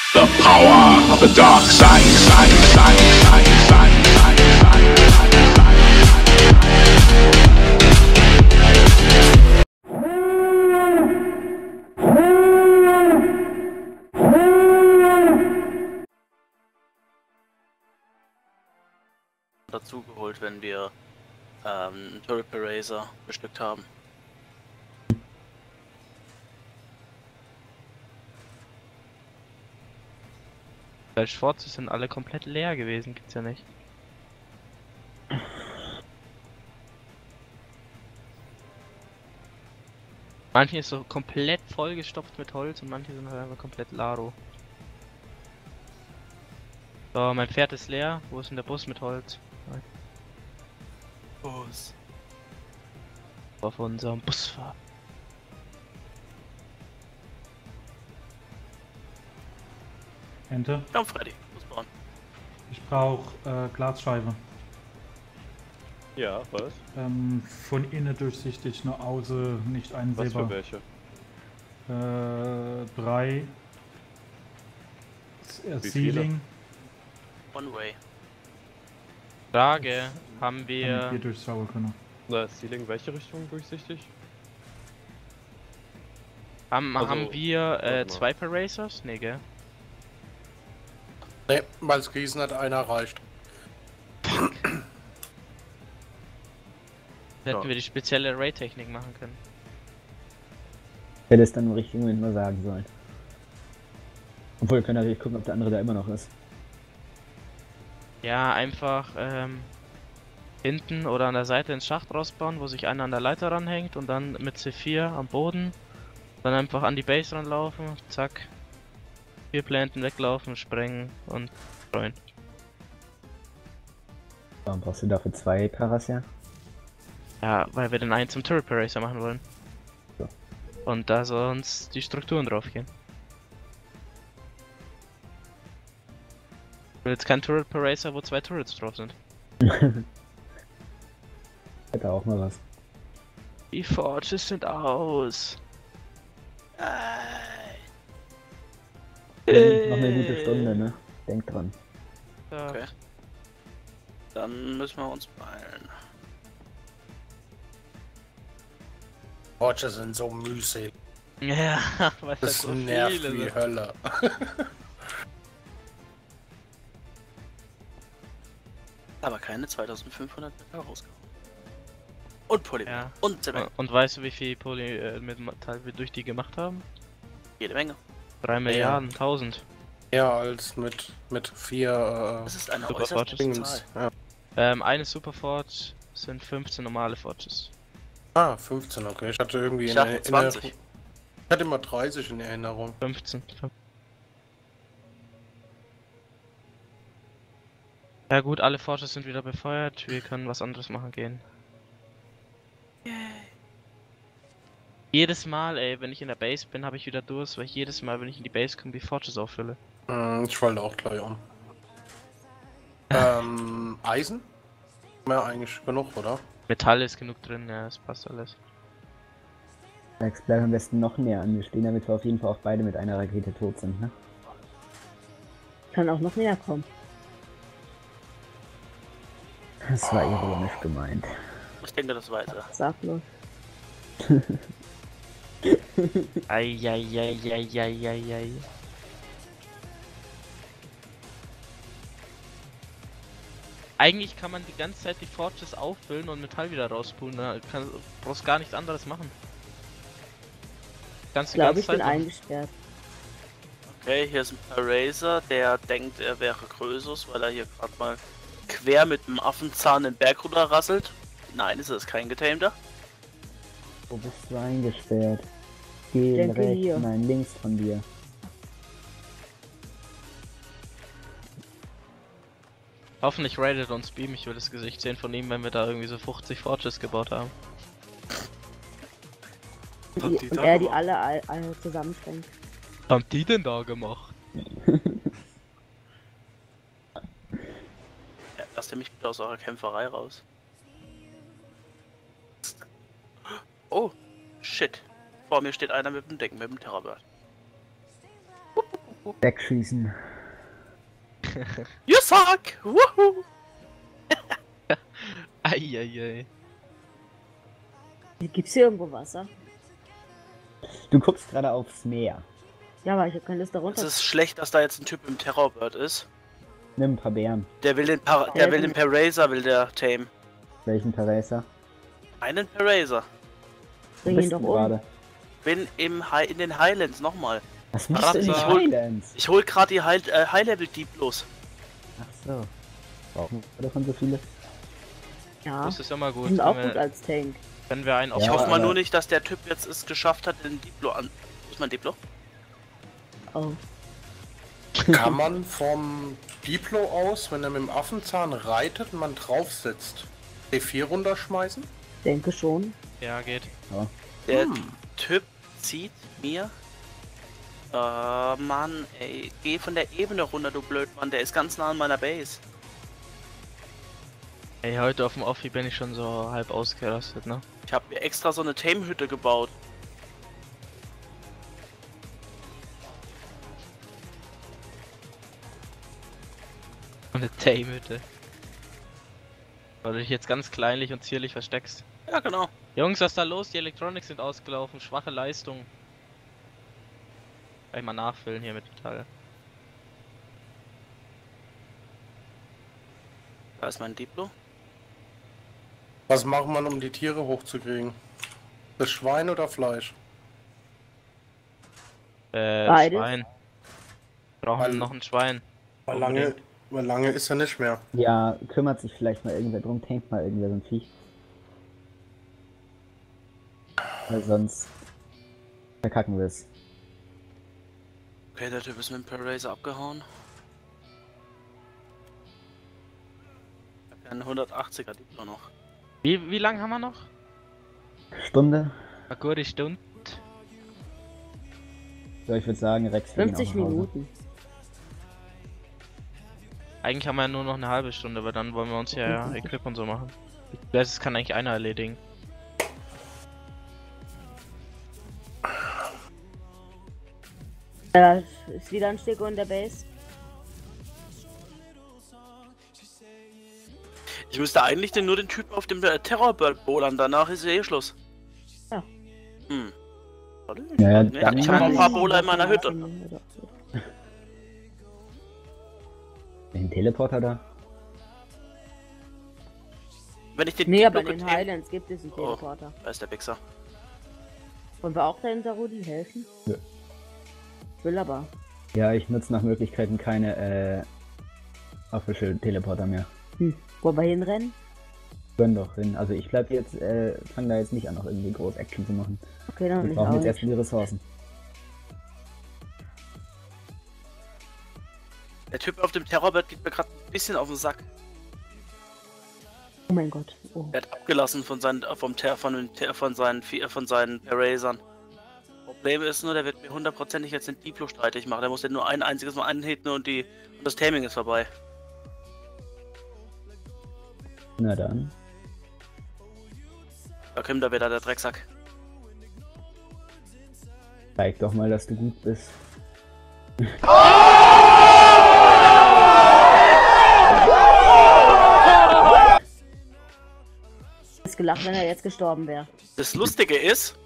The power of the dark side, side, side, side, side, side, side, dazu geholt, wenn wir einen Turret Eraser bestückt haben. Weil Schwarze sind alle komplett leer gewesen, gibt's ja nicht. Manche ist so komplett vollgestopft mit Holz und manche sind halt einfach komplett Laro. So, mein Pferd ist leer. Wo ist denn der Bus mit Holz? Bus. Auf unserem Busfahrer. Ente. Komm, Freddy, Bus bauen. Ich brauche Glasscheibe. Ja, was? Von innen durchsichtig, nach außen nicht Was einsehbar. für welche? 3 Wie Ceiling. One way. Frage, haben Damit wir... wir durchschauen können. Na, Ceiling, welche Richtung durchsichtig? Haben Also, wir warte mal. zwei Erasers? Nee, gell? Ne, weil es Gießen hat einer reicht. Hätten Ja. wir die spezielle Array-Technik machen können. Hätte es dann im richtigen Moment mal sagen sollen. Obwohl, wir können natürlich gucken, ob der andere da immer noch ist. Ja, einfach hinten oder an der Seite ins Schacht rausbauen, wo sich einer an der Leiter ranhängt und dann mit C4 am Boden. Dann einfach an die Base ranlaufen, zack. 4 Planten weglaufen, sprengen und streuen. Warum brauchst du dafür 2 Paras, ja? Ja, weil wir den einen zum Turret Eraser machen wollen. So. Und da sonst die Strukturen drauf gehen. Ich will jetzt kein Turret Eraser, wo 2 Turrets drauf sind. Hätte auch mal was. Die Forges sind aus. Noch eine gute Stunde, ne? Denk dran. Ja. Okay. Dann müssen wir uns beeilen. Forges sind so mühselig. Ja, weil das Das so nervt viele wie sind. Hölle. Aber keine 2500 Meter rausgehauen. Und Polymer. Ja. Und Zement. Und weißt du, wie viel Poly mit Metall wir durch die gemacht haben? Jede Menge. 3 Milliarden, 1000. Ja, als mit 4 Das ist eine Super äußerst Forges. große Zahl. Ja. Eine Super Forge sind 15 normale Forges. Ah, 15, okay. Ich hatte irgendwie Ich dachte 20. Ich hatte immer 30 in Erinnerung. 15. Ja gut, alle Forges sind wieder befeuert. Wir können was anderes machen gehen. Jedes Mal, ey, wenn ich in der Base bin, habe ich wieder Durst, weil ich jedes Mal, wenn ich in die Base komme, die Forges auffülle. Ich wollte auch gleich um. Eisen? Ja, eigentlich genug, oder? Metall ist genug drin, ja, es passt alles. Max, bleib am besten noch näher an mir stehen, damit wir auf jeden Fall auch beide mit einer Rakete tot sind, ne? Kann auch noch näher kommen. Das war ironisch gemeint. Ich denke das weiter. Sag bloß. Eieieiei. Eigentlich kann man die ganze Zeit die Forges auffüllen und Metall wieder rauspulen. Da brauchst gar nichts anderes machen. Kannst Ich die glaube, ganze ich bin Zeit machen. eingesperrt. Okay, hier ist ein Eraser, der denkt, er wäre Größus, weil er hier gerade mal quer mit dem Affenzahn den Berg runter rasselt. Nein, ist es kein Getamter. Wo bist du eingesperrt? Geh Denke rechts, hier. nein, links von dir. Hoffentlich raidet uns Beam, ich will das Gesicht sehen von ihm, wenn wir da irgendwie so 50 Forges gebaut haben. Und er die alle zusammenfängt. Was haben die denn da gemacht? Ja, lasst ihr mich bitte aus eurer Kämpferei raus. Oh, shit. Vor mir steht einer mit dem Decken, mit dem Terrorbird. Wegschießen. You suck! Woohoo! Eieiei. Gibt's hier irgendwo Wasser? Du guckst gerade aufs Meer. Ja, aber ich hab keine Lust da Es runter. ist schlecht, dass da jetzt ein Typ im Terrorbird ist. Nimm ein paar Bären. Der will den Parazer will der tame. Welchen Paracer? Einen Parazer. Bring ihn Bist doch du um. gerade? Bin in den Highlands nochmal. Was machst du in den Paracer. Highlands? Ich hol gerade die High-Level Diplos. Ach so. Brauchen wir davon so viele? Ja, Das ist immer die gut, sind auch wenn gut als Tank. wir einen auf Ich Ja, hoffe mal aber- nur nicht, dass der Typ jetzt es geschafft hat, den Diplo an. Wo ist mein Diplo? Oh. Kann man vom Diplo aus, wenn er mit dem Affenzahn reitet und man drauf sitzt, D4 runterschmeißen? Denke schon. Ja, geht. Der Typ zieht mir. Mann, ey. Geh von der Ebene runter, du Blödmann. Der ist ganz nah an meiner Base. Ey, heute auf dem Offi bin ich schon so halb ausgerastet, ne? Ich habe mir extra so eine Tame-Hütte gebaut. Eine Tame-Hütte. Weil du dich jetzt ganz kleinlich und zierlich versteckst. Ja, genau. Jungs, was ist da los? Die Electronics sind ausgelaufen. Schwache Leistung. Gleich mal nachfüllen hier mit Metall. Da ist mein Diplo. Was macht man, um die Tiere hochzukriegen? Das Schwein oder Fleisch? Beides. Schwein. Brauchen Weil- noch ein Schwein. Weil lange ist er nicht mehr. Ja, kümmert sich vielleicht mal irgendwer drum, tankt mal irgendwer so ein Viech. Weil sonst verkacken wir es. Okay, der Typ ist mit dem Parazer abgehauen. Ich hab ja einen 180er Diplo noch. Wie lang haben wir noch? Stunde? Eine gute Stunde. So, ich würde sagen, Rex wir gehen 50 auch nach Hause. Minuten. Eigentlich haben wir ja nur noch eine halbe Stunde, aber dann wollen wir uns ja Equip und so machen. Das kann eigentlich einer erledigen. Da ist wieder ein Stück in der Base. Ich müsste eigentlich nur den Typen auf dem Terrorbird bowlern, danach ist eh Schluss. Ja. Hm. Warte, Ja, nee, ich habe noch ein paar Bowler in meiner Hütte. Den Teleporter da? Wenn ich den Nee, aber in Diplo den getamed- Highlands gibt es einen Teleporter. Da ist der Wichser. Wollen wir auch dahinter Rudi helfen? Ja. Ich will aber. Ja, ich nutze nach Möglichkeiten keine Official Teleporter mehr. Wollen wir hinrennen? Gönn doch hin. Also ich bleib jetzt, fang da jetzt nicht an, noch irgendwie groß Action zu machen. Okay, dann Wir nicht brauchen auch jetzt nicht. erst die Ressourcen. Der Typ auf dem Terrorbird geht mir gerade ein bisschen auf den Sack. Oh mein Gott. Oh. Er hat abgelassen von seinen Parazern. Problem ist nur, der wird mir hundertprozentig jetzt den Diplo streitig machen. Der muss den nur ein einziges Mal anhitten und das Taming ist vorbei. Na dann. Da kommt da wieder der Drecksack. Zeig doch mal, dass du gut bist. Ich hätte gelacht, wenn er jetzt gestorben wäre. Das Lustige ist,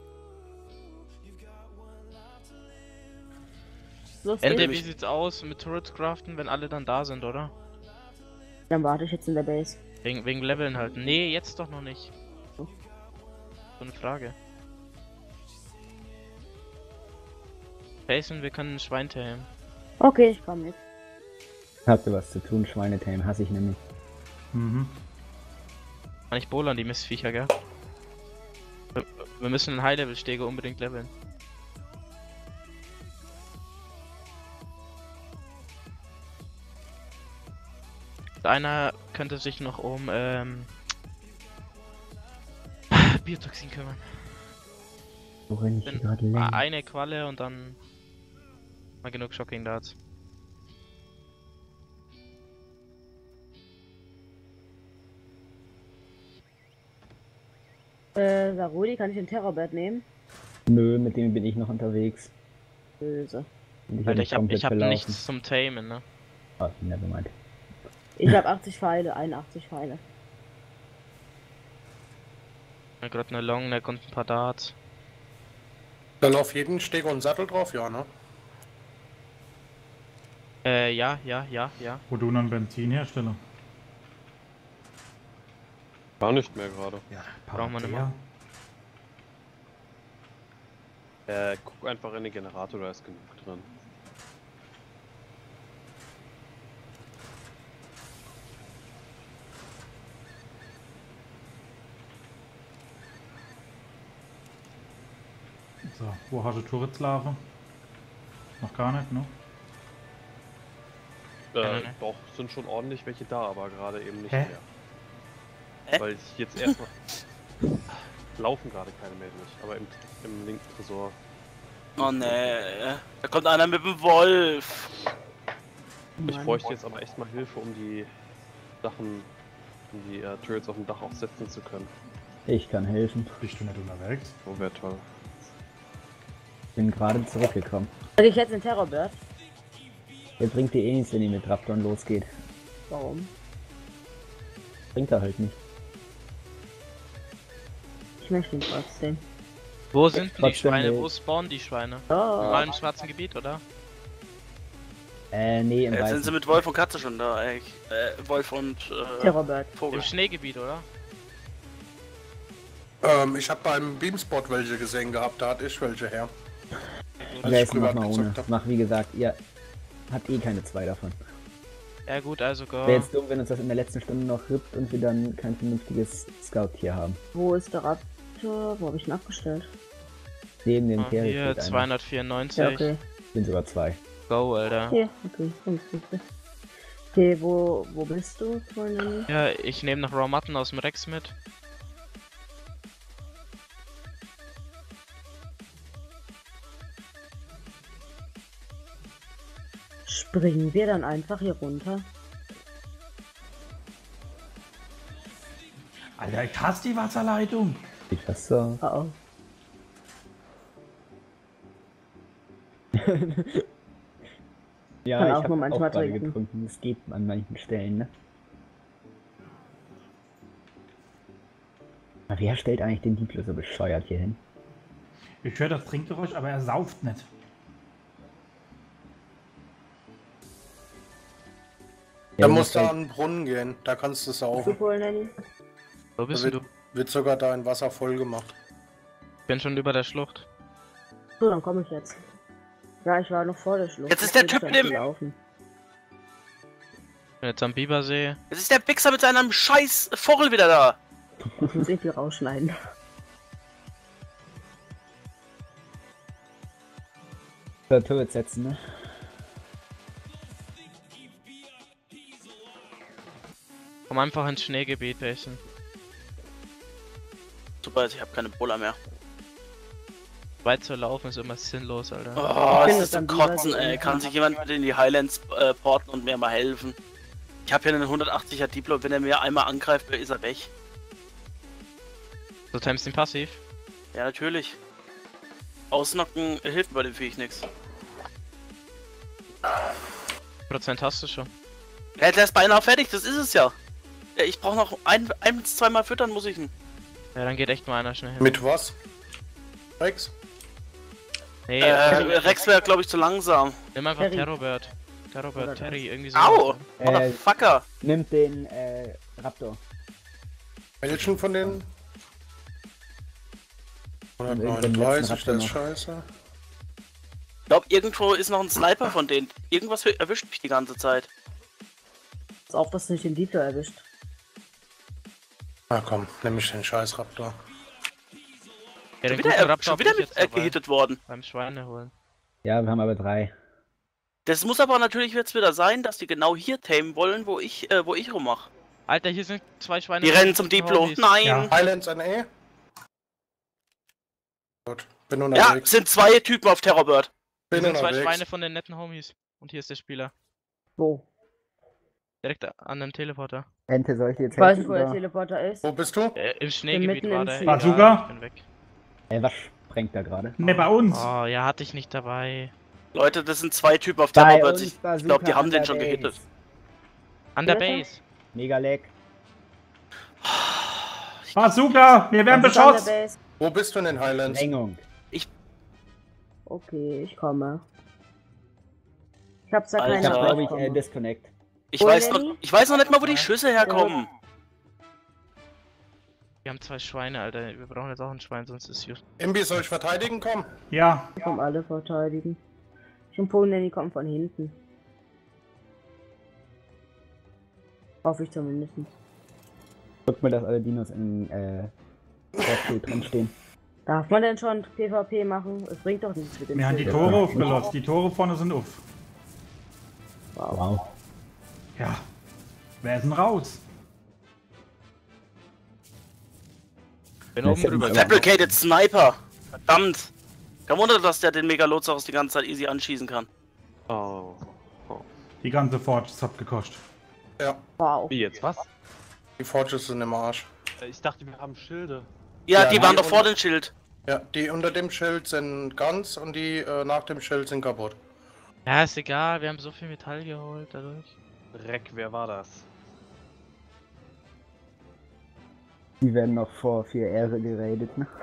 Ende, wie sieht's aus mit Turrets craften, wenn alle dann da sind, oder? Dann warte ich jetzt in der Base. Wegen Leveln halt. Nee, jetzt doch noch nicht. So eine Frage. Jason, wir können ein Schwein tamen. Okay, ich komm mit. Habt ihr was zu tun? Schweinetame hasse ich nämlich. Mhm. Kann ich bowlern, die Mistviecher, gell? Wir müssen einen High-Level-Stege unbedingt leveln. Einer könnte sich noch um Biotoxin kümmern. Worin ich Denn gerade lenke. eine Qualle und dann mal genug Shocking Darts. Sarudi, kann ich den Terrorbird nehmen? Nö, mit dem bin ich noch unterwegs. Böse. Und Alter, mich komplett ich hab verlaufen. nichts zum Tamen, ne? Oh, nevermind. Ich habe 80 Pfeile, 81 Pfeile. Ich hab grad eine Longneck und ein paar Darts. Dann auf jeden Steg und Sattel drauf, ja, ne? Ja. Wo du einen Benzinhersteller. Gar nicht mehr gerade. Ja, Brauchen wir nicht Paradea. mehr. Guck einfach in den Generator, da ist genug drin. So, wo hast du Turrets laufen? Noch gar nicht, ne? Nein. Doch, sind schon ordentlich welche da, aber gerade eben nicht Hä? mehr. Hä? Weil ich jetzt erstmal... laufen gerade keine mehr durch, aber im linken Tresor. Oh ne, da kommt einer mit dem Wolf. Ich bräuchte jetzt aber echt mal Hilfe, um die Sachen, um die Turrets auf dem Dach aufsetzen zu können. Ich kann helfen. Bist du nicht unterwegs? So wäre toll. Bin gerade zurückgekommen. Soll ich jetzt in Terrorbird? Der bringt dir eh nichts, wenn ihr mit Raptorn losgeht. Warum? Bringt er halt nicht. Ich möchte ihn trotzdem. Wo sind denn die Trotzdem Schweine? nicht. Wo spawnen die Schweine? Oh, Mal im schwarzen Gebiet, oder? Nee, im Jetzt sind Weißen. sie mit Wolf und Katze schon da, ey. Wolf und Terrorbird. Vogel. Im Schneegebiet, oder? Ich habe beim Beamspot welche gesehen gehabt, da hatte ich welche her. Ja, ich jetzt mach privat mal gezockt ohne. hab. Mach wie gesagt, ihr habt eh keine zwei davon. Ja gut, also go. Wäre jetzt dumm, wenn uns das in der letzten Stunde noch rippt und wir dann kein vernünftiges Scout hier haben. Wo ist der Raptor? Wo habe ich ihn abgestellt? Neben dem Ah, Kerl hier, steht einer. 294. Ja, okay. Sind sogar zwei. Go, Alter. Hier, okay. Okay, wo bist du, Freundin? Ja, ich nehme noch Raw Mutton aus dem Rex mit. Springen wir dann einfach hier runter? Alter, ich hasse die Wasserleitung. Sieht fast so aus. Oh, Ja, Kann ich auch hab nur manchmal gerade trinken. getrunken. Es geht an manchen Stellen, ne? Aber wer stellt eigentlich den Diplo so bescheuert hier hin? Ich höre das Trinkgeräusch, aber er sauft nicht. Da Ja, musst du halt- an den Brunnen gehen, da kannst du Du, saufen. Freundin? Wo Da bist wird, du? wird sogar dein Wasser voll gemacht. Ich bin schon über der Schlucht. So, dann komme ich jetzt. Ja, ich war noch vor der Schlucht. Jetzt ist Ich der bin Typ schon im- gelaufen. Bin jetzt am Bibersee. Jetzt ist der Wichser mit seinem scheiß Vogel wieder da. Ich muss irgendwie rausschneiden. Turret setzen, ne? Komm einfach ins Schneegebiet, Pärchen. Super, ich habe keine Bola mehr. Weit zu laufen ist immer sinnlos, Alter. Oh, Ich es bin ist zum jetzt am Kotzen, Bibersee. ey. Kann sich jemand mit in die Highlands porten und mir mal helfen? Ich habe hier einen 180er Diplo, wenn er mir einmal angreift, ist er weg. Du timest ihn passiv. Ja, natürlich. Ausnocken hilft bei dem Viech nichts. Prozent hast du schon. Ja, der ist beinahe fertig, das ist es ja. Ja, ich brauche noch ein bis zweimal füttern, muss ich ihn. Ja, dann geht echt nur einer schnell hin. Mit was? Rex? Nee, Rex wäre, glaube ich, zu langsam. nimm einfach Terry. Terrorbird. Terrorbird, Oder Terry, irgendwie so. Au! Motherfucker! Nimmt den Raptor. Welchen von den? irgendeinen letzten 139, Raptor das ist noch. scheiße. Ich glaube, irgendwo ist noch ein Sniper von denen. Irgendwas erwischt mich die ganze Zeit. Pass auf, dass du nicht den Diplo erwischt. Na komm, nimm ich den scheiß Raptor. Ja, den Schon wieder, guten Raptor schon hab wieder ich mit jetzt dabei. gehittet worden. Beim Schweine holen. Ja, wir haben aber 3. Das muss aber natürlich jetzt wieder sein, dass die genau hier tamen wollen, wo ich rummach. Alter, hier sind 2 Schweine. Die mit rennen zum guten Diplo. Homies. Nein! Ja. Ja, Highlands NE? Gut, bin unterwegs. sind 2 Typen auf Terrorbird. Hier Bin sind 2 unterwegs. Schweine von den netten Homies. Und hier ist der Spieler. Wo? Direkt an dem Teleporter. Ente, soll ich dir jetzt Ich weiß helfen? nicht, wo der oder? Teleporter ist. Wo bist du? Im Schneegebiet mitten war im der. Schnee. Egal, Bazooka? ich bin weg. Was sprengt da gerade? Ne, bei uns. Oh, ja, hatte ich nicht dabei. Leute, das sind 2 Typen auf der Bei Robert. uns Ich Bazooka glaube, die haben an den der schon Base. gehittet. An der Bitte? Base. Mega lag. Bazooka, wir werden Was ist an der beschossen. Base? Wo bist du in den Highlands? Drängung. Okay, ich komme. Ich hab's da Alter. Ich hab, keine glaube ich, Aufkommen. Disconnect. Ich Wo, weiß, Lenny? noch, ich weiß noch nicht mal, wo die Schüsse herkommen. Wir haben 2 Schweine, Alter. Wir brauchen jetzt auch ein Schwein, sonst ist gut. Imbi, soll ich verteidigen? Komm. Ja, Die kommen alle verteidigen. Shampoo Nanny kommt von hinten. Hoffe ich zumindest. Guck mal, dass alle Dinos im Fortfield drin stehen. Darf man denn schon PvP machen? Es bringt doch nichts mit dem wir haben die Schild. Tore aufgelöst. Die Tore vorne sind auf. Wow. Ja. Wer ist denn raus? Bin Das oben ist ja drüber. nicht Fabricated Sniper. Verdammt. Kein Wunder, dass der den Megalosaurus die ganze Zeit easy anschießen kann. Oh. Die ganze Forge hat gekostet. Ja, Wow. Wie jetzt, was? die Forges sind im Arsch. Ich dachte, wir haben Schilde. Ja, Ja, die waren die doch vor unter- dem Schild. Ja, die unter dem Schild sind ganz und die nach dem Schild sind kaputt. Ja, ist egal. Wir haben so viel Metall geholt dadurch. Reck, wer war das? Die werden noch vor 4 Ehre geradet, ne?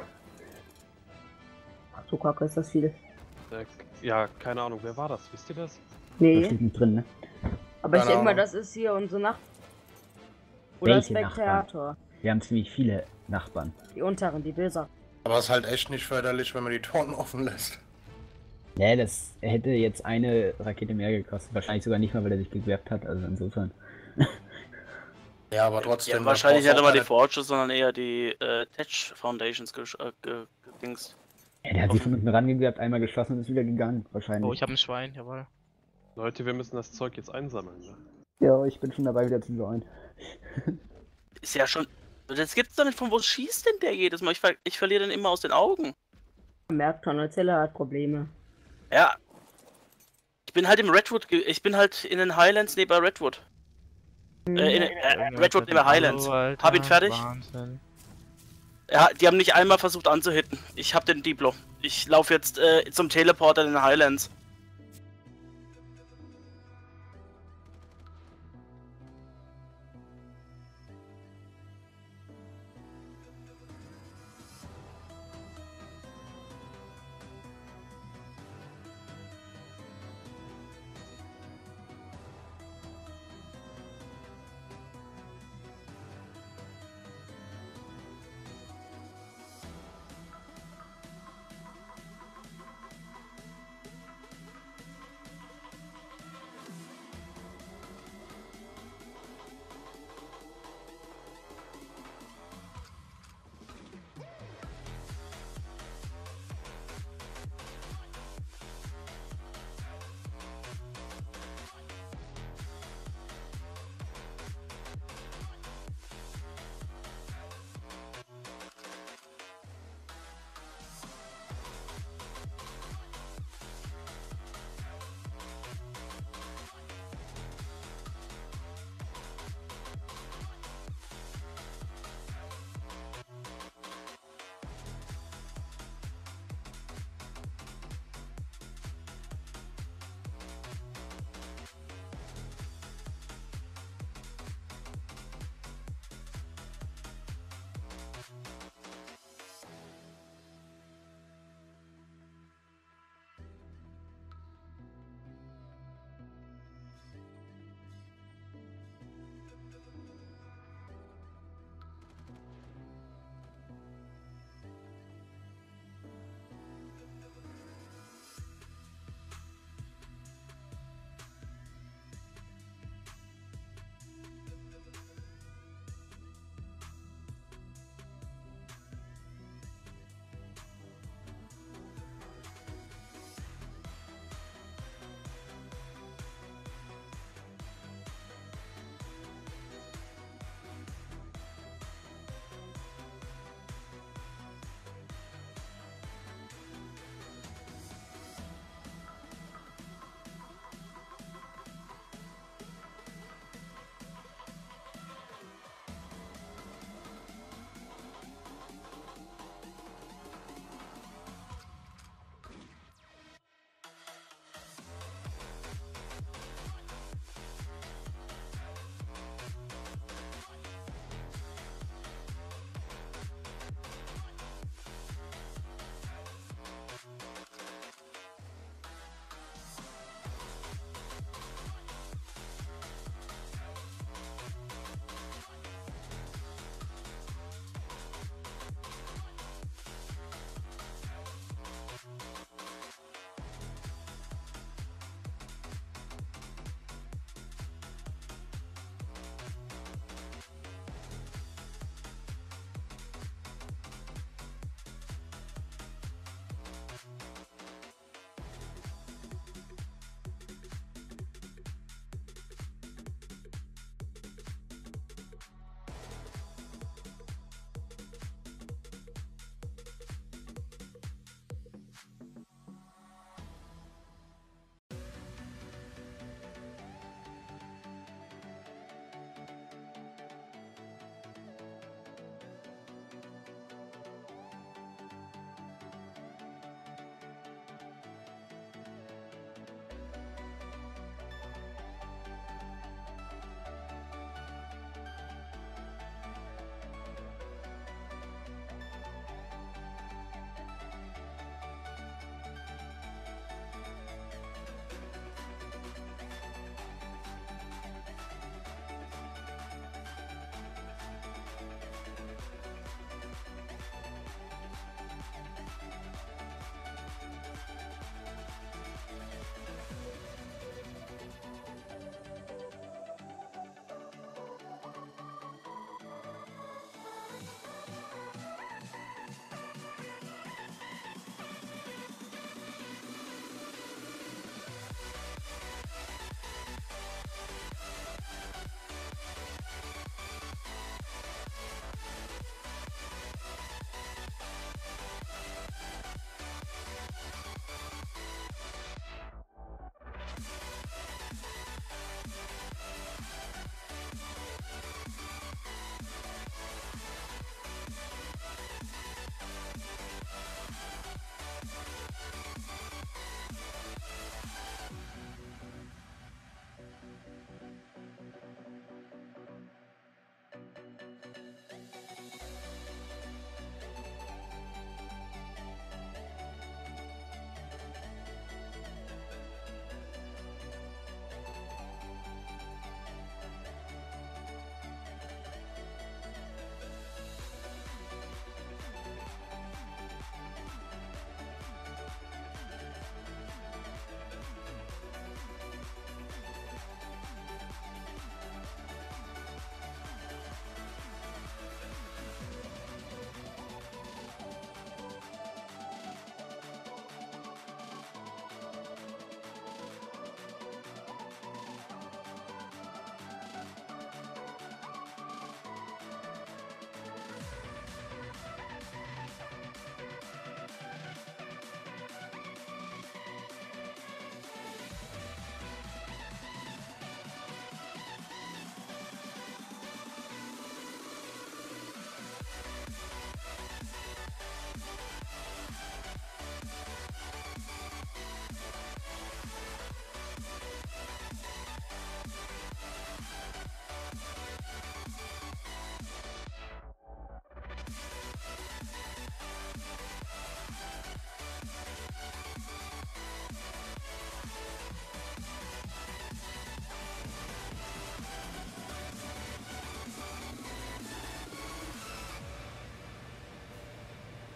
So kacke ist das viel. Ja, keine Ahnung, wer war das? Wisst ihr das? Das Nee, steht nicht drin, ne? aber ich Keine denke mal, Ahnung. das ist hier unsere Nacht. Oder Welche Spektator. Wir haben ziemlich viele Nachbarn. Die unteren, die Bilder. Aber es ist halt echt nicht förderlich, wenn man die Toren offen lässt. Ja, das hätte jetzt eine Rakete mehr gekostet. Wahrscheinlich sogar nicht mal, weil er sich gewehrt hat. Also insofern. Ja, aber trotzdem. Ja, da wahrscheinlich brauchst nicht du mal auch die keine- Forges, sondern eher die Tech Foundations gedingst. Ja, der hat sich von unten rangegrabt, einmal geschossen und ist wieder gegangen. Wahrscheinlich. Oh, ich habe ein Schwein, jawohl. Leute, wir müssen das Zeug jetzt einsammeln. Ne? Ja, ich bin schon dabei, wieder zu sein. Ist ja schon. Das gibt's doch nicht, von wo schießt denn der jedes Mal? Ich verliere den immer aus den Augen. Man merkt schon, Erzähler hat Probleme. Ja. Ich bin halt im Redwood, ich bin halt in den Highlands neben Redwood. Redwood neben Highlands. Alter, Hab ihn fertig. Wahnsinn. Ja, die haben nicht einmal versucht anzuhitten. Ich hab den Diplo. Ich laufe jetzt zum Teleporter in den Highlands.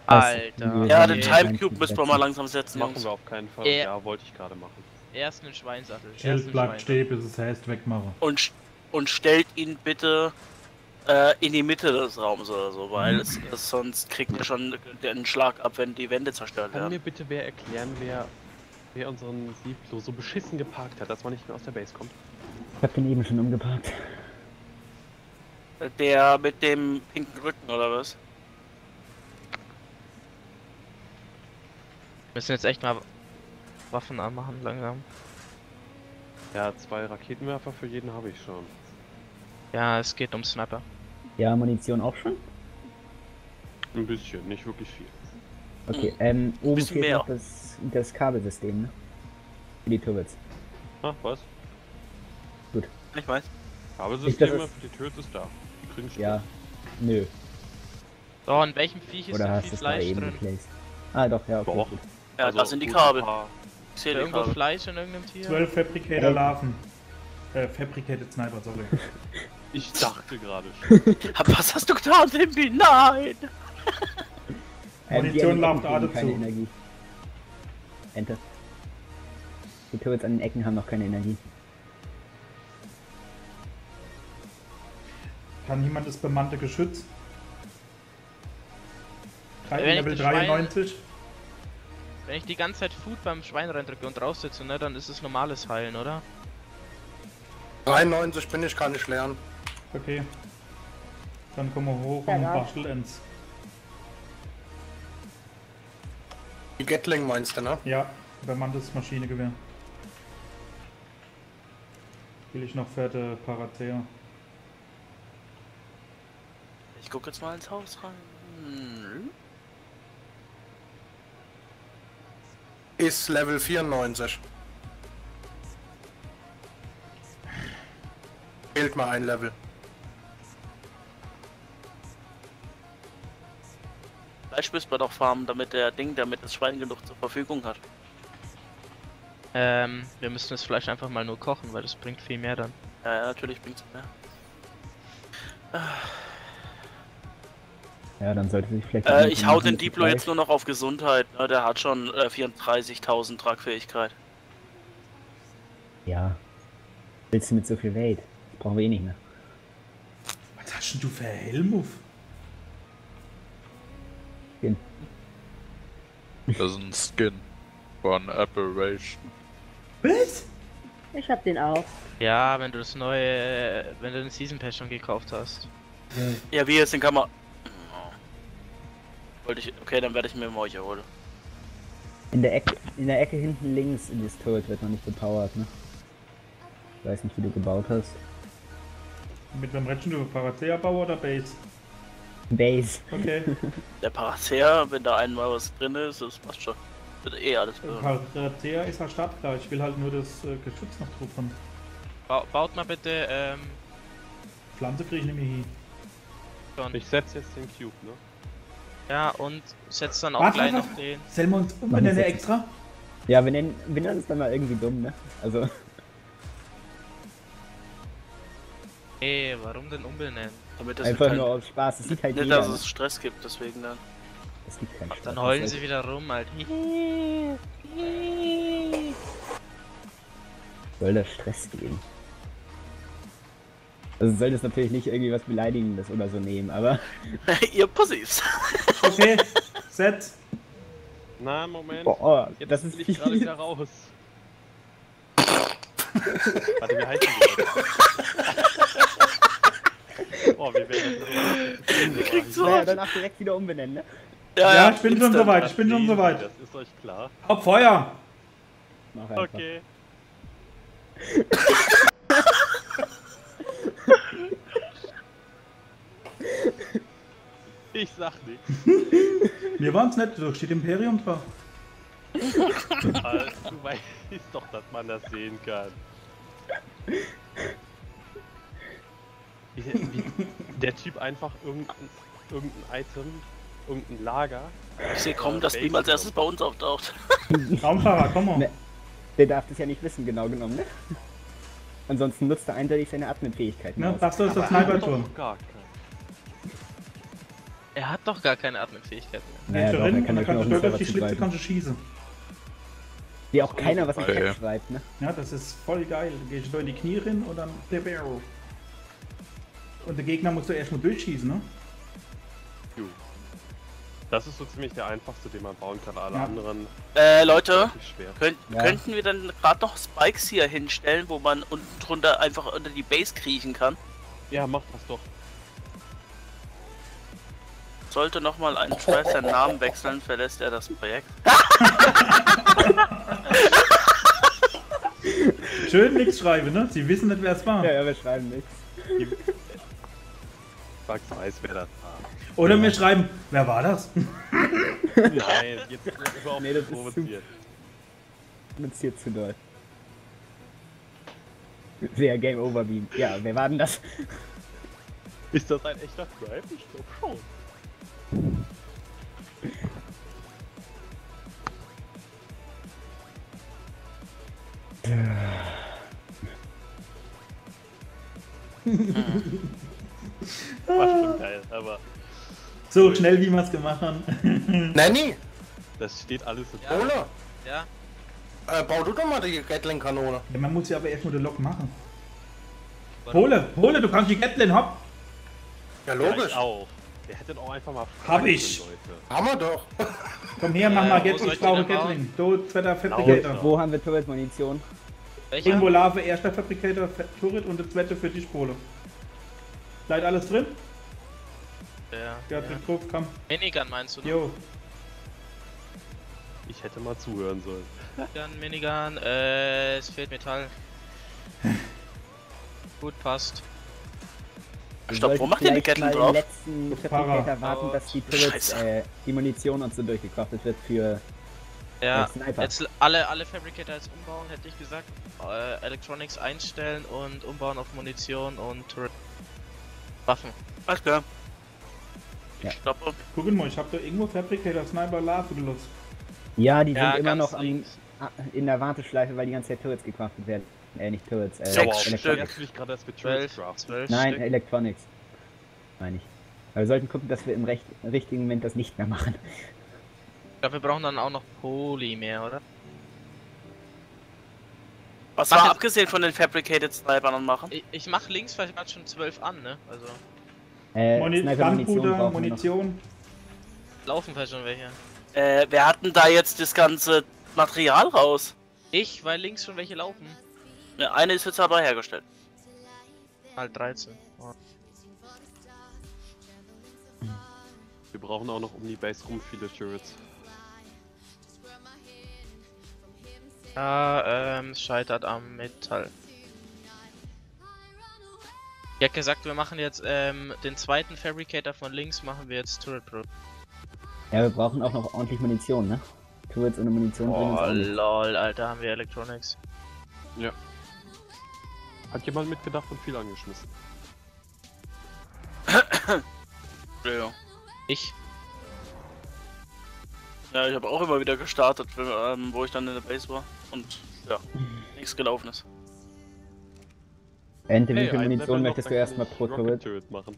Alter. Ja, Okay. den Time Cube müssen wir mal langsam setzen, Machen Jungs. wir auf keinen Fall. Ja. Ja, wollte ich gerade machen. Erst einen Schweinsattel. Erst Schild einen bleibt Schweinsattel. stehen, bis es heißt, wegmachen. Und stellt ihn bitte in die Mitte des Raums oder so, weil sonst kriegt ihr schon den Schlag ab, wenn die Wände zerstört Kann mir werden. bitte wer erklären, wer unseren Sieblo so beschissen geparkt hat, dass man nicht mehr aus der Base kommt? Ich hab den eben schon umgeparkt. Der mit dem pinken Rücken oder was? Wir müssen jetzt echt mal Waffen anmachen, langsam. Ja, 2 Raketenwerfer für jeden habe ich schon. Ja, es geht um Sniper. Ja, Munition auch schon? Ein bisschen, nicht wirklich viel. Okay, oben bisschen fehlt mehr. noch das Kabelsystem, ne? Für die Turrets. Ah, was? Ich weiß. Kabelsysteme das- für die Turrets ist da. Die kriegen Strom. Ja. Nö. So, in welchem Viech ist Oder denn hast viel du es mal Fleisch eben drin? geplaced? Ah, doch, ja, okay. Doch. Gut. Ja, Also das sind die gut, Kabel. ein paar- Ich sehe die Irgendwo Kabel. Fleisch in irgendeinem Tier? 12 Fabricator Larven. Fabricated Sniper, sorry. Ich dachte gerade schon. Was hast du getan, Timmy? Nein! Munition die laufen an den Ecken alle kriegen keine zu. Energie. Enter. Die Turrets an den Ecken haben noch keine Energie. Kann jemand das bemannte Geschütz? Wenn ich Level das Schwein- 93? Wenn ich die ganze Zeit Food beim Schwein reindrücke und raussitze, ne, dann ist es normales Heilen, oder? 93 bin ich, kann ich lernen. Okay. Dann kommen wir hoch Ja, und ja. bastel ins. Die Gatling meinst du, ne? Ja, bemanntes Maschinengewehr. Will ich noch fette Parater. Ich guck jetzt mal ins Haus rein. Ist Level 94. Fehlt mal ein Level. Fleisch müssen wir doch farmen, damit damit das Schwein genug zur Verfügung hat. Wir müssen das Fleisch einfach mal nur kochen, weil das bringt viel mehr dann. Ja, natürlich bringt's mehr. Ja, dann sollte sich vielleicht... Ich hau den Diplo jetzt nur noch auf Gesundheit. Ne? Der hat schon 34.000 Tragfähigkeit. Ja. Willst du mit so viel Weight? Das brauchen wir eh nicht mehr. Was hast denn du für ein Helm auf? Skin. Das ist ein Skin von Aberration. Was? Ich hab den auch. Ja, wenn du das neue, wenn du den Season Pass schon gekauft hast. Ja, wie jetzt den kann man. Wollte ich. Okay, dann werde ich mir mal holen. In der Ecke hinten links in das Turret wird noch nicht gepowert, ne? Ich weiß nicht, wie du gebaut hast. Mit wem redest du? Parater-Bau oder Base? Base. Okay. Der Paracer, wenn da einmal was drin ist, das passt schon. Wird eh alles drin. Parater ist ja startklar. Ich will halt nur das Geschütz noch drauf haben. Baut mal bitte, Pflanze kriege ich nicht mehr hin. schon. Ich setze jetzt den Cube, ne? Ja, und setzt dann auch Warte, gleich warte. noch den. Sollen wir uns Mach umbenennen ich extra? Ja, wir nennen es dann mal irgendwie dumm, ne? Also, Warum denn umbenennen? Damit das einfach kein, nur aus Spaß. Es sieht halt nicht, jeder. dass Ne? es Stress gibt, deswegen dann. Es gibt keinen Spaß. Dann heulen sie wieder rum, halt. Soll das Stress geben? Also soll das natürlich nicht irgendwie was Beleidigendes oder so nehmen, aber... Ihr Pussys. Okay, set. Na, Moment. Boah, Jetzt das ist bin ich gerade fies. wieder raus. Warte, wie heißt die denn? Oh, wir werden das kriegt's so. Naja, danach direkt wieder umbenennen, ne? Ja, ich bin schon instant. soweit, ich bin schon soweit. Das ist euch klar. Auf Feuer! Mach einfach. Okay. Ich sag nichts. Mir waren's nicht, da steht Imperium drauf. Du weißt doch, dass man das sehen kann. Wie der Typ einfach irgendein Item, irgendein Lager. Ich sehe kommen, dass Beam als erstes bei uns auftaucht. Raumfahrer, komm mal. Ne. Der darf das ja nicht wissen, genau genommen, ne? Ansonsten nutzt er eindeutig seine Admin-Fähigkeiten Ne, aus. das ist der Aber Sniperturm. doch gar kein. Er hat doch gar keine Admin-Fähigkeit mehr. Ja, Gehst du doch, rein er und kann dann ja nur kannst auf du den dort auf Server die Schlitze zugreifen. kannst du schießen. Die auch keiner was im Geil. Chat schreibt, ne? Ja, das ist voll geil. Du gehst da in die Knie rein und dann der Barrel. Und der Gegner musst du erstmal durchschießen, ne? Das ist so ziemlich der einfachste, den man bauen kann. Alle Ja. anderen Leute, relativ schwer. Ja. könnten wir dann gerade noch Spikes hier hinstellen, wo man unten drunter einfach unter die Base kriechen kann? Ja, mach das doch. Sollte nochmal ein Schweiß seinen Namen wechseln, verlässt er das Projekt. Schön nichts schreiben, ne? Sie wissen nicht, wer es war. Ja, ja, wir schreiben nichts. Max weiß, wer das war. Oder wir schreiben, wer war das? Nein, jetzt ist auch Nee, das ist provoziert. Nutzt hier zu doll. Wer Game Over Beam. Ja, wer war denn das? Ist das ein echter Drive? Ich glaube schon. War schon geil, aber So schnell, wie wir es gemacht haben. Nanny, das steht alles im Ja. Ole, Ja, bau du doch mal die Gatling-Kanone. Ja, man muss ja aber erstmal den Lock machen. Hole, du kannst die Gatlin, hopp. Ja, Ja, logisch. ich auch. Der hätte auch einfach mal Hab fragen ich. können, Leute. Haben wir doch. Komm her, mach mal wo Gatling, soll ich ich brauche die denn Gatling. Du, zweiter Wo, Fabricator. wo haben wir Turret-Munition? welcher? Irgendwo Lave, erster Fabricator, Turret und der zweite für die Spole. Bleibt alles drin? Ja, Ja, drin drauf, komm. Minigun meinst du, ne? Jo. Ich hätte mal zuhören sollen. Minigun, es fehlt Metall. Gut, passt. Wir Stopp, wo sollten macht ihr die vielleicht Gatling mal drauf? den letzten Para. Fabricator warten, dass die Turrets, Scheiße. die Munition und so durchgecraftet wird für Ja, Sniper. jetzt alle Fabricator jetzt umbauen, hätte ich gesagt. Electronics einstellen und umbauen auf Munition und Turret. Waffen. Alles klar. Ja. Ich stoppe. Guck mal, ich hab da irgendwo Fabricator, Sniper, Lave gelutzt. Ja, die Ja, sind immer ganz noch links. in der Warteschleife, weil die ganze Zeit Turrets gecraftet werden. Nicht Turrets, Sechs Aber Stück. Electronics. jetzt will ich gerade das mit 12, Turrets craften. 12 Nein, Stück. Electronics. Meine ich. Aber wir sollten gucken, dass wir im richtigen Moment das nicht mehr machen. Ich glaube, wir brauchen dann auch noch Polymer, oder? Was Mach wir jetzt- abgesehen von den Fabricated Snipern noch machen? Ich mach links, weil ich gerade schon 12 an, ne? Also, Sniper-Munition Gunpowder, brauchen wir noch. Munition. laufen vielleicht schon welche. Wer hat denn da jetzt das ganze Material raus? Ich, weil links schon welche laufen. Ja, eine ist jetzt aber hergestellt. Mal 13. Oh. Wir brauchen auch noch um die Base rum viele Turrets. Ja, es scheitert am Metall. Ich hätte gesagt, wir machen jetzt den zweiten Fabricator von links, machen wir jetzt Turret Pro. Ja, wir brauchen auch noch ordentlich Munition, ne? Turrets ohne Munition bringen uns Oh auch nicht. lol, Alter, haben wir Electronics. Hat jemand mitgedacht und viel angeschmissen. Ja. Ich? Ja, ich habe auch immer wieder gestartet, wo ich dann in der Base war. Und ja, nichts gelaufen ist. Ente, wie Hey, viel ein Munition Level noch, möchtest du dann erstmal kann ich pro Rocket Turret? Turret machen.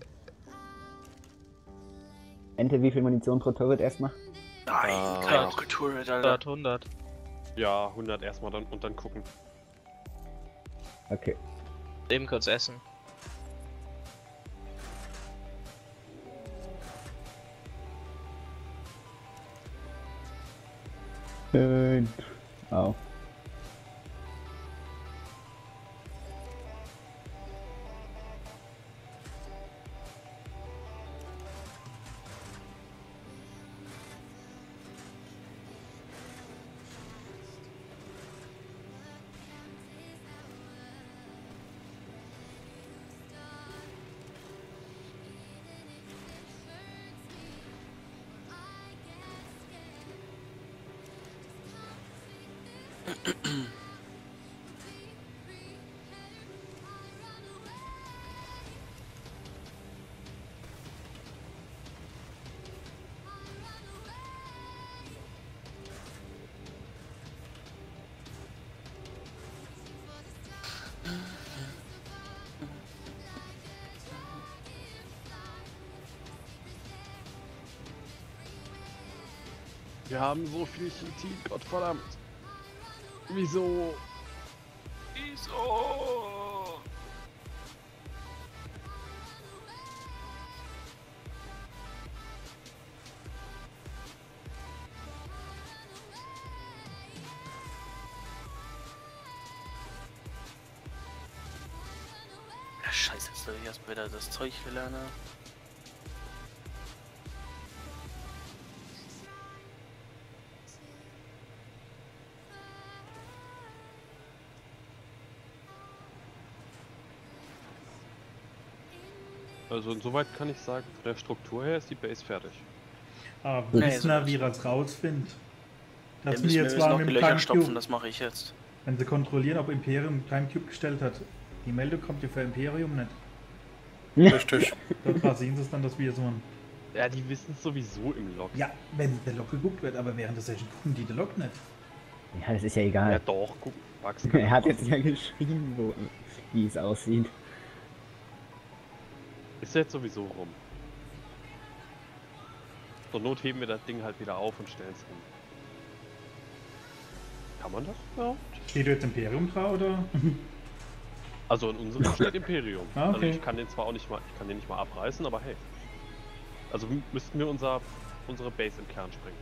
Ente, wie viel Munition pro Turret erstmal? Nein, Ah. kein Rocket Turret, Alter. 100. Ja, 100 erstmal dann und dann gucken. Okay. Eben kurz essen. Schön. Au. Wir haben so viel Chitin, Gottverdammt. Wieso? Wieso? Ja, scheiße, jetzt soll ich erstmal wieder das Zeug lernen. Also insoweit kann ich sagen, von der Struktur her ist die Base fertig. Aber Nee, wissen wir, so- wie er es rausfindet. Wir Dass müssen, wir wir müssen zwar noch mit die dem Löcher Time stopfen, Cube, das mache ich jetzt. wenn sie kontrollieren, ob Imperium Time Cube gestellt hat, die Meldung kommt ja für Imperium nicht. Richtig. Da sehen sie es dann, dass wir so ein... Ja, die wissen es sowieso im Log. Ja, wenn der Log geguckt wird, aber während der Session gucken die den Log nicht. Ja, das ist ja Ja egal. doch, guck, Max. Er hat jetzt ja geschrieben, wie es aussieht. Ist jetzt sowieso rum. Zur Not heben wir das Ding halt wieder auf und stellen es hin. Kann man das? Ja. Steht jetzt Imperium drauf, oder? Also in unserem steht Imperium. Ah, okay. Also ich kann den zwar auch nicht mal, ich kann den nicht mal abreißen, aber hey. Also müssten wir unsere Base im Kern sprengen.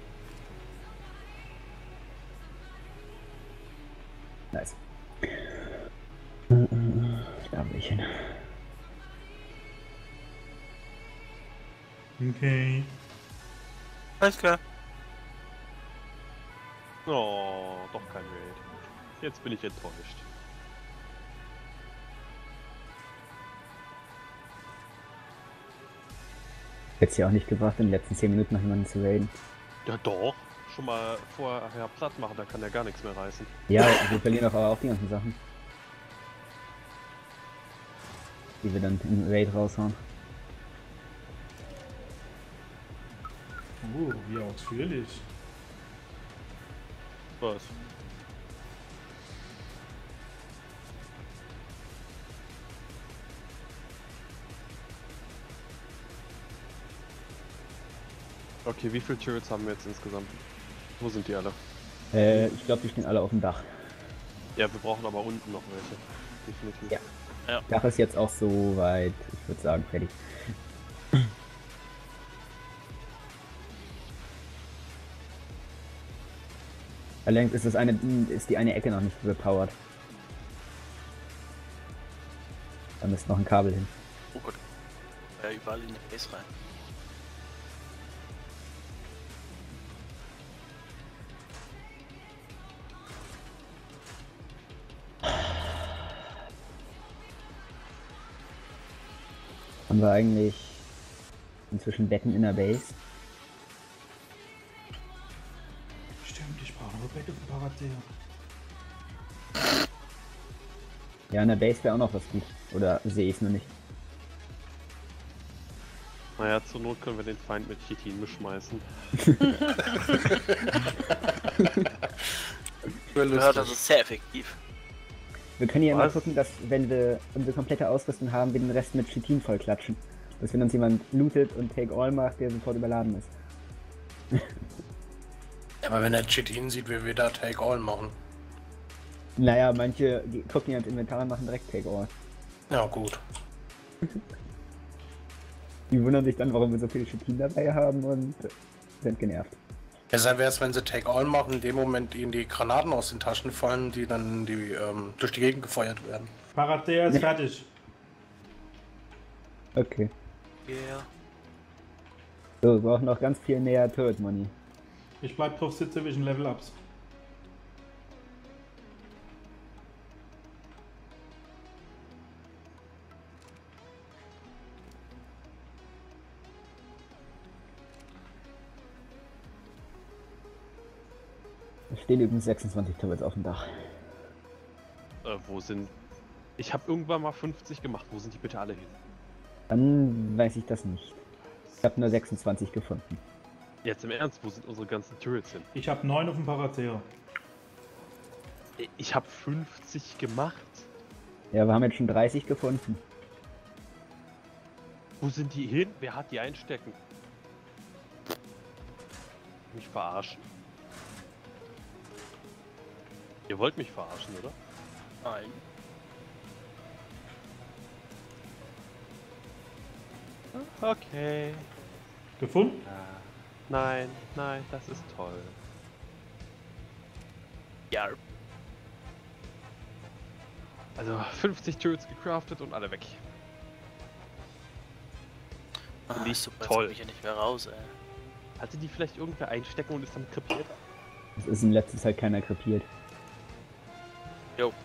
Nice. Da will ich hin. Okay. Alles klar. Oh, doch kein Raid. Jetzt bin ich enttäuscht. Hätte ja auch nicht gebracht, in den letzten 10 Minuten noch jemanden zu raiden. Ja doch. Schon mal vorher platt machen, da kann er gar nichts mehr reißen. Ja, wir verlieren doch aber auch die ganzen Sachen. Die wir dann im Raid raushauen. Oh, wie ausführlich. Was? Okay, wie viele Turrets haben wir jetzt insgesamt? Wo sind die alle? Ich glaube, die stehen alle auf dem Dach. Ja, wir brauchen aber unten noch welche. Definitiv. Ja. Dach ist jetzt auch so weit, ich würde sagen, fertig. Allerdings ist die eine Ecke noch nicht überpowered. Da müsste noch ein Kabel hin. Oh Gott. Ja, überall in die Base rein. Haben wir eigentlich inzwischen Betten in der Base? Stimmt, ich brauche noch Bett auf dem Parater. Ja, in der Base wäre auch noch was gut. Oder sehe ich es nur nicht? Naja, zur Not können wir den Feind mit Chitin beschmeißen. Ja, das ist sehr effektiv. Wir können ja mal Was? gucken, dass wenn wir unsere komplette Ausrüstung haben, wir den Rest mit Chitin vollklatschen. Dass wenn uns jemand lootet und Take All macht, der sofort überladen ist. Aber wenn er Chitin sieht, wie wir da Take All machen. Naja, manche die gucken ja ins Inventar und machen direkt Take All. Ja, gut. Die wundern sich dann, warum wir so viel Chitin dabei haben und sind genervt. Besser wäre es, wenn sie Take All machen, in dem Moment ihnen die Granaten aus den Taschen fallen, die dann durch die Gegend gefeuert werden. Parater ist fertig. Okay. Yeah. So, wir brauchen noch ganz viel mehr Turret Money. Ich bleib drauf sitzen wegen Level-Ups. Es stehen übrigens 26 Turrets auf dem Dach. Wo sind... Ich habe irgendwann mal 50 gemacht. Wo sind die bitte alle hin? Dann weiß ich das nicht. Ich habe nur 26 gefunden. Jetzt im Ernst, wo sind unsere ganzen Turrets hin? Ich habe 9 auf dem Parater. Ich habe 50 gemacht. Ja, wir haben jetzt schon 30 gefunden. Wo sind die hin? Wer hat die einstecken? Mich verarschen. Ihr wollt mich verarschen, oder? Nein. Okay. Gefunden? Nein, nein, das ist toll. Ja. Also 50 Turrets gecraftet und alle weg. Super, toll. jetzt komm ich ja nicht mehr raus, ey. Hatte die vielleicht irgendwer einstecken und ist damit krepiert? Es ist in letzter Zeit keiner krepiert. Jo.